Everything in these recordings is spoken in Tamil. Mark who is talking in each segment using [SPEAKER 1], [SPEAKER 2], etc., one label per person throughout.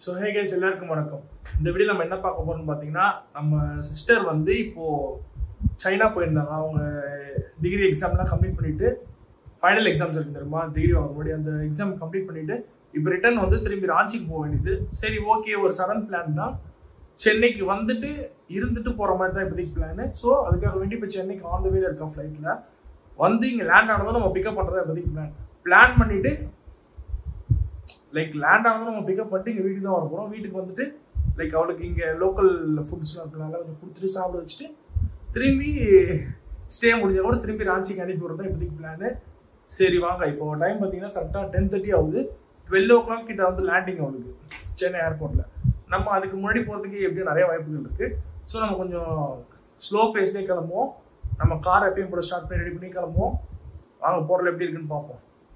[SPEAKER 1] ஸோ ஹே கைஸ் எல்லாருக்கும் வணக்கம். இந்த வீடியோ நம்ம என்ன பார்க்க போறோம்னு பார்த்தீங்கன்னா, நம்ம சிஸ்டர் வந்து இப்போது சைனா போயிருந்தாங்க. அவங்க டிகிரி எக்ஸாம்லாம் கம்ப்ளீட் பண்ணிவிட்டு ஃபைனல் எக்ஸாம்ஸ் இருக்குது தெரியுமா, டிகிரி வாங்க முன்னாடி அந்த எக்ஸாம் கம்ப்ளீட் பண்ணிவிட்டு இப்போ ரிட்டர்ன் வந்து திரும்பி ராஞ்சிக்கு போக வேண்டியது. சரி ஓகே, ஒரு சடன் பிளான் தான். சென்னைக்கு வந்துட்டு இருந்துட்டு போகிற மாதிரி தான் இப்போதைக்கு பிளானு. ஸோ அதுக்காக வேண்டி இப்போ சென்னைக்கு ஆன் த வேல இருக்கோம். ஃப்ளைட்டில் வந்து இங்கே லேண்ட் ஆனதும் நம்ம பிக்கப் பண்ணுறதா இப்போதைக்கு பிளான் பண்ணிவிட்டு லைக் லேண்ட் ஆனதும் நம்ம பிக்கப் பண்ணிட்டு இங்கே வீட்டுக்கு தான் வர போகிறோம். வீட்டுக்கு வந்துட்டு லைக் அவளுக்கு இங்கே லோக்கல் ஃபுட்ஸ்லாம் இருக்கனால கொஞ்சம் கொடுத்துட்டு சாப்பிட வச்சுட்டு திரும்பி ஸ்டே முடிஞ்சால் கூட திரும்பி ராஞ்சிக்கு அனுப்பி விட்றது தான் இப்போதைக்கு பிளானு. சரி வாங்க, இப்போ டைம் பார்த்தீங்கன்னா கரெக்டாக 10:30 ஆகுது. 12 o'clock கிட்ட வந்து லேண்டிங் அவளுக்கு சென்னை ஏர்போர்ட்டில். நம்ம அதுக்கு முன்னாடி போகிறதுக்கு எப்படியும் நிறைய வாய்ப்புகள் இருக்குது. ஸோ நம்ம கொஞ்சம் ஸ்லோ பேஸ்லேயே கிளம்புவோம். நம்ம கார் எப்பயும் கூட ஸ்டார்ட் பண்ணி ரெடி பண்ணி கிளம்புவோம். வாங்க போகிறதுல எப்படி இருக்குன்னு பார்ப்போம்.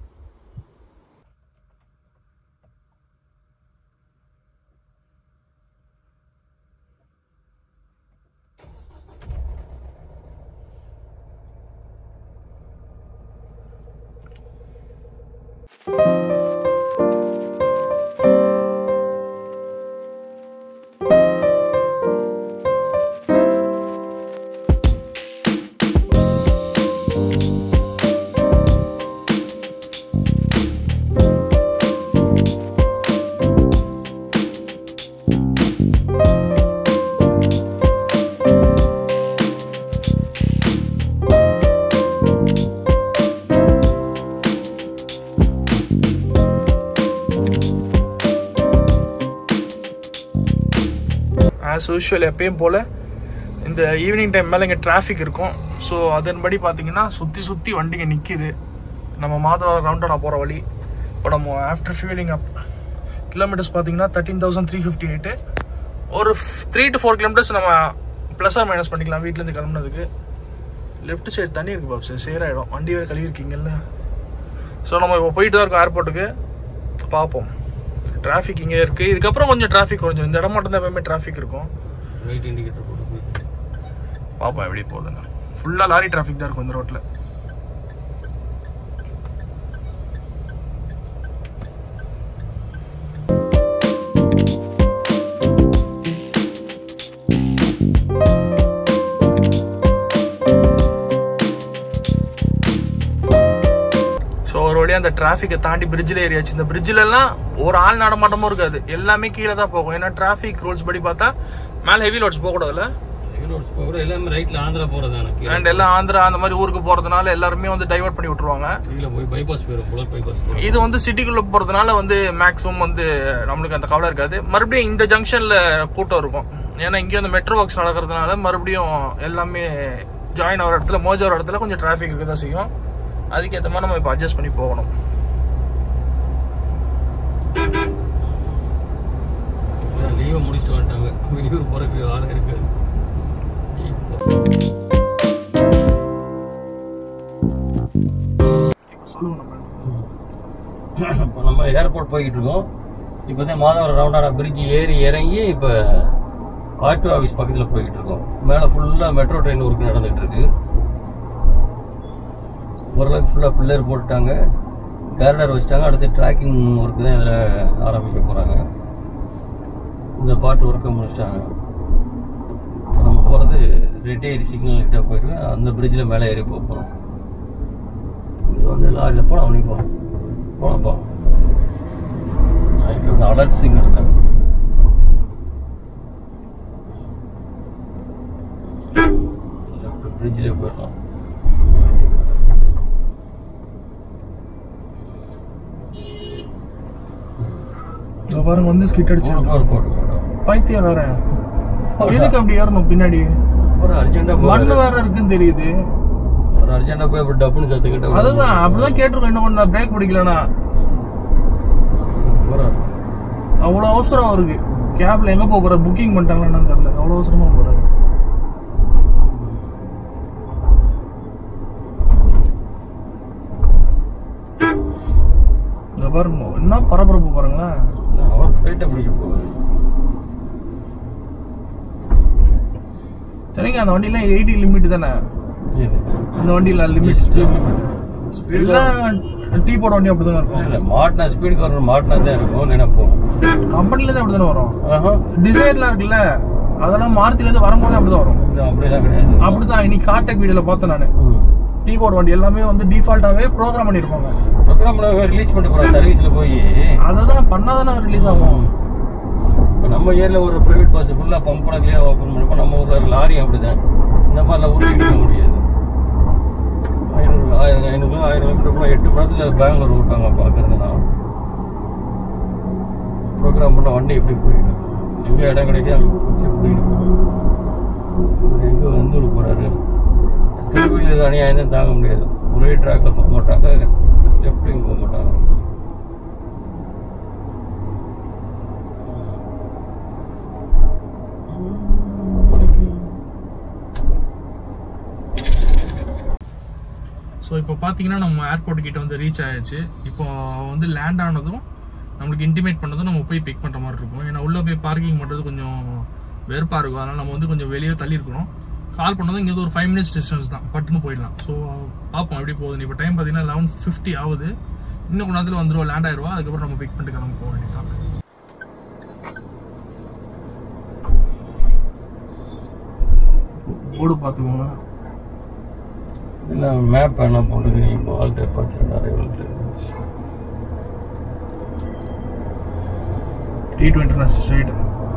[SPEAKER 1] ஆஸ் யூஷுவல் எப்பயும் போல் இந்த ஈவினிங் டைம் மேலே இங்கே டிராஃபிக் இருக்கும். ஸோ அதன்படி பார்த்தீங்கன்னா சுற்றி வண்டிங்க நிற்கிது. நம்ம மாதவரம் ரவுண்டானா போகிற வழி. இப்போ நம்ம ஆஃப்டர் ஃபியூலிங் அப் கிலோமீட்டர்ஸ் பார்த்தீங்கன்னா 13,358. ஒரு 3 to 4 கிலோமீட்டர்ஸ் நம்ம ப்ளஸ் ஆர் மைனஸ் பண்ணிக்கலாம் வீட்டிலேருந்து கிளம்புனதுக்கு. லெஃப்ட் சைடு தண்ணி இருக்குது பாப்ஸ், சேராயிடும். வண்டி வேறு கழுவிருக்கீங்கல்ல. ஸோ நம்ம இப்போ போயிட்டு தான் இருக்கோம் ஏர்போர்ட்டுக்கு. பார்ப்போம். டிராஃபிக் இங்கே இருக்குது. இதுக்கப்புறம் கொஞ்சம் டிராஃபிக் கொஞ்சம் இந்த இடம் மட்டும் தான் எப்பவுமே டிராஃபிக் இருக்கும். ரைட் இண்டிகேட்டர் போட்டு பார்ப்போம் எப்படி போகுதுன்னு. ஃபுல்லாக லாரி டிராஃபிக் தான் இருக்கும் இந்த ரோட்டில். ஒரு வழியாக அந்த டிராஃபிக்கை தாண்டி பிரிட்ஜில் ஏறியாச்சு. இந்த பிரிட்ஜிலலாம் ஒரு ஆள் நடமாட்டமும் இருக்காது, எல்லாமே கீழே தான் போகும். ஏன்னா டிராஃபிக் ரூல்ஸ் படி பார்த்தா மேலே ஹெவி லோட்ஸ் போகக்கூடாதுல்ல. ஹெவி லோட்ஸ் போகக்கூடாது, எல்லாமே ரைட்டில் ஆந்திரா போகிறதான அண்ட் எல்லாம் ஆந்திரா அந்த மாதிரி ஊருக்கு போகிறதுனால எல்லாருமே வந்து டைவர்ட் பண்ணி விட்டுருவாங்க. கீழே போய் பைபாஸ் போயிடும், புலர் பைபாஸ். இது வந்து சிட்டிக்குள்ளே போகிறதுனால வந்து மேக்ஸிமம் வந்து நம்மளுக்கு அந்த கவலை இருக்காது. மறுபடியும் இந்த ஜங்ஷனில் கூட்டம் இருக்கும். ஏன்னா இங்கே வந்து மெட்ரோ ஒர்க்ஸ் நடக்கிறதுனால மறுபடியும் எல்லாமே ஜாயின் ஆகிற இடத்துல மோஜ் ஆகிற இடத்துல கொஞ்சம் டிராஃபிக் இருக்க தான் செய்யும். அதுக்கேற்ற மாதிரி நம்ம இப்போ அட்ஜஸ்ட் பண்ணி போகணும். லீவை முடிச்சுட்டு வந்துட்டாங்க, வெளியூர் போகிறதுக்கு ஆளே இருக்காது.
[SPEAKER 2] இப்போ நம்ம ஏர்போர்ட் போய்கிட்டு இருக்கோம். இப்போ தான் மாதவரம் ரவுண்டானா பிரிட்ஜ் ஏறி இறங்கி இப்போ ஆர்டிஓ ஆஃபீஸ் பக்கத்தில் போய்கிட்டு இருக்கோம். மேலே ஃபுல்லாக மெட்ரோ ட்ரெயின் ஒர்க் நடந்துகிட்டு இருக்கு. ஓரளவுக்கு ஃபுல்லாக பில்லர் போட்டுட்டாங்க, கேரடர் வச்சுட்டாங்க. அடுத்து ட்ராக்கிங் ஒர்க்கு தான் இதில் ஆரம்பிக்க போகிறாங்க. இந்த பாட்டு ஒர்க்கை முடிச்சிட்டாங்க. நம்ம போகிறது ரெட்டேரி சிக்னல் கிட்ட போயிட்டு அந்த பிரிட்ஜில் மேலே ஏறி போகிறோம். இது வந்து லாரியில் போகலாம், அப்படி போகலாம்ப்பா. இப்போ வந்து அலர்ட் சிக்னல் தான். லெஃப்ட் பிரிட்ஜில் போயிடலாம்.
[SPEAKER 1] பாருங்க வந்து ஸ்கிட் அடிச்சு பைத்தியம் வேற. எதுக்கு அப்படி ஏறணும் பின்னாடி?
[SPEAKER 2] ஒரு அர்ஜென்டா
[SPEAKER 1] மண்ணு வேற இருக்குன்னு தெரியுது.
[SPEAKER 2] ஒரு அர்ஜென்டா போய் அப்படி டப்புன்னு சத்துக்கிட்ட.
[SPEAKER 1] அதுதான் அப்படிதான் கேட்டிருக்கோம். இன்னும் கொஞ்சம் பிரேக் பிடிக்கலனா அவ்வளோ அவசரம் இருக்கு. கேப்ல எங்க போற புக்கிங் பண்ணிட்டாங்கன்னு தெரியல, அவ்வளோ அவசரமா போறாரு. இந்த பாருங்க என்ன பரபரப்பு பாருங்களேன்.
[SPEAKER 2] அவர் போயிட்ட பிடிக்க போகுது. சரிங்க, அந்த வண்டியில 80 லிமிட் தானே? இந்த வண்டியில லிமிட்
[SPEAKER 1] எல்லாம் டீ போட வண்டி அப்படிதான் இருக்கும்.
[SPEAKER 2] இல்லை மாட்டினா ஸ்பீடு கவர்னர் மாட்டினா தான் இருக்கும் நினைப்போம்.
[SPEAKER 1] கம்பெனில இருந்து அப்படிதானே வரும். டிசைர்லாம் இருக்குல்ல அதெல்லாம் மாருதில இருந்து வரும்போது அப்படிதான் வரும்.
[SPEAKER 2] அப்படிலாம் கிடையாது.
[SPEAKER 1] அப்படிதான் இன்னைக்கு கான்டாக்ட் வீடியோல பார்த்தேன் நானு. டீ போர்ட் வண்டி எல்லாமே வந்து டிஃபால்ட்டாவே ப்ரோக்ராம் பண்ணிருப்பாங்க.
[SPEAKER 2] ப்ரோக்ராம் ரிலீஸ் பண்ணி போறோம் சர்வீஸ்ல போய்.
[SPEAKER 1] அததான் பண்ணாதானே ரிலீஸ் ஆகும்.
[SPEAKER 2] நம்ம ஏரியால ஒரு பிரைவேட் பஸ் ஃபுல்லா பம்ப் கிளியா ஓப்பன் பண்ணிப்போம். நம்ம ஊர்ல லாரி அப்படிதான். இந்த மாதிரிலாம் ஊருக்கு எடுக்க முடியாது. 500 கிலோமீட்டர் 8 மணி நேரத்துல பெங்களூர் விட்டாங்க பாக்குறதுனா. ப்ரோக்ராம் பண்ண வண்டி எப்படி போயிடும்? எங்க இடம் கிடைக்குது அங்க பிடிச்சி போயிடும். எங்க வந்து போறாரு திருவிழியில் அநியாயம் தான் தாங்க முடியாது. ஒரே ட்ராக்ல போக மாட்டாங்க, லெஃப்ட்லையும் போக மாட்டாங்க.
[SPEAKER 1] ஸோ இப்போ பார்த்தீங்கன்னா நம்ம ஏர்போர்ட் கிட்ட வந்து ரீச் ஆயாச்சு. இப்போ வந்து லேண்ட் ஆனதும் நம்மளுக்கு இன்டிமேட் பண்ணதும் நம்ம போய் பிக் பண்ணுற மாதிரி இருக்கும். ஏன்னா உள்ளே போய் பார்க்கிங் பண்ணுறது கொஞ்சம் வெறுப்பாக இருக்கும். அதனால் நம்ம வந்து கொஞ்சம் வெளியே தள்ளி இருக்கணும். கால் பண்ணதும் இங்கே ஒரு 5 minutes டிஸ்டன்ஸ் தான், பட்டுன்னு போயிடலாம். ஸோ பார்ப்போம் எப்படி போகுது. இப்போ டைம் பார்த்தீங்கன்னா 11:50 ஆகுது. இன்னும் கொஞ்ச நேரத்தில் வந்துடுவோம், லேண்ட் ஆயிடுவா. அதுக்கப்புறம் நம்ம பிக் பண்ணிட்டு கிளம்ப போக வேண்டியதான். போர்டு பார்த்துக்கோங்க.
[SPEAKER 2] இல்லை மேப் என்ன போட்டுக்கிறீங்க? இப்போ ஆல் டைப் ஆச்சு நிறைய
[SPEAKER 1] T20 ஸ்ட்ரெயிட்.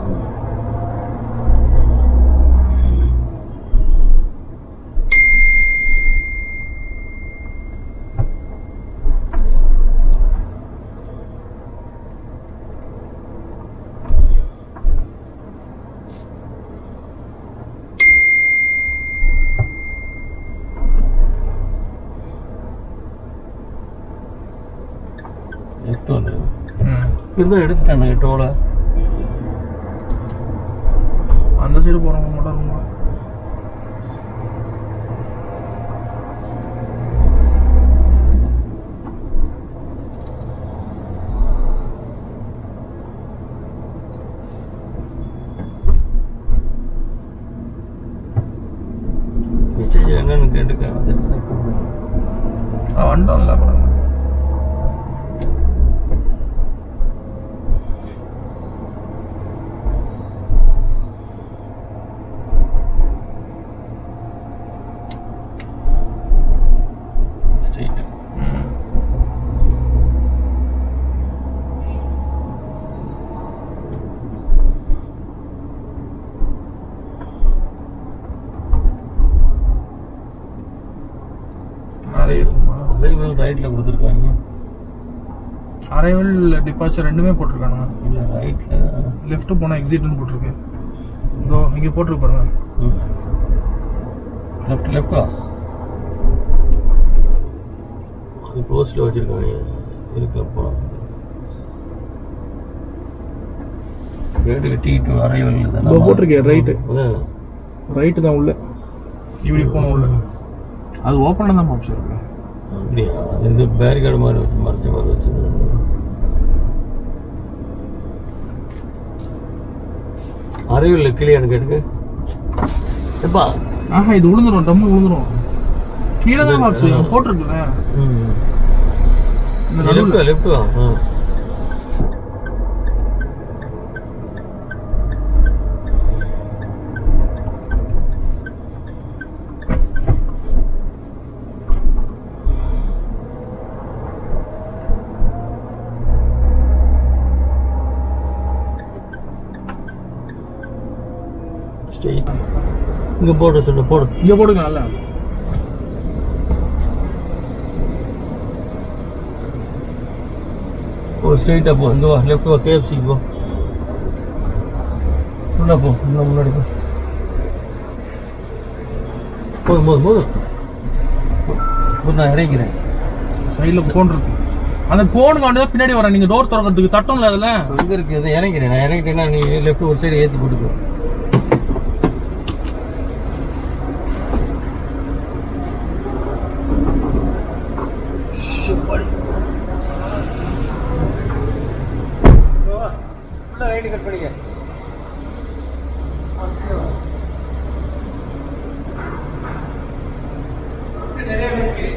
[SPEAKER 2] இருந்தால் எடுத்துட்டாங்க எட்டோல.
[SPEAKER 1] அந்த சைடு போகிறவங்க மட்டும் இருக்குமா?
[SPEAKER 2] மெசேஜ் என்னன்னு கேட்டுக்க
[SPEAKER 1] வண்டோம்ல அப்புறம்.
[SPEAKER 2] ரைட்ல கொடுத்துருக்காங்க.
[SPEAKER 1] அரைவல் டிபார்ச்சர் ரெண்டுமே போட்டிருக்காங்க.
[SPEAKER 2] இல்லை ரைட்ல
[SPEAKER 1] லெஃப்ட் போனால் எக்ஸிட்னு போட்டிருக்கு. இதோ இங்கே போட்டிருக்கு பாருங்க.
[SPEAKER 2] லெஃப்டா அது க்ளோஸ்ல வச்சிருக்காங்க. இருக்கு போலாம். கேட்டுக்கு T2 அரைவல் தான்
[SPEAKER 1] போட்டிருக்கேன். ரைட்டு தான் உள்ள இப்படி போன உள்ள. அது ஓப்பனாக தான் ஆப்ஷன் இருக்கு.
[SPEAKER 2] அப்படியா? இது பேரிகார்டு மாதிரி வச்சு மறைச்ச மாதிரி வச்சிருக்காங்க. அரைவில் கிளியான்னு கேட்டுக்கு எப்பா.
[SPEAKER 1] இது விழுந்துரும், டம்மு விழுந்துரும். கீழே தான் ஆப்ஷன் போட்டிருக்குல்ல.
[SPEAKER 2] லெஃப்ட் வா. இங்க போடு சொல்லு, போடு
[SPEAKER 1] இங்க போடுங்க. நல்லா
[SPEAKER 2] ஸ்ட்ரெயிட்டா போ. இங்க வா, லெஃப்ட் வா, KFC போ. உள்ள போ, இன்னும் முன்னாடி போ. போதும் நான் இறங்கிறேன்.
[SPEAKER 1] சைட்ல போன் இருக்கு. அந்த போனுக்கு வந்து பின்னாடி வரேன். நீங்க டோர் திறக்கிறதுக்கு தட்டும்ல அதுல
[SPEAKER 2] எங்க இருக்கு? அதை இறங்கிறேன். நான் இறங்கிட்டேன்னா நீ லெஃப்ட் ஒரு சைடு ஏற்றி போட்டுக்கோ. ரைட்டு கட் பண்ணிக்க. நிறைய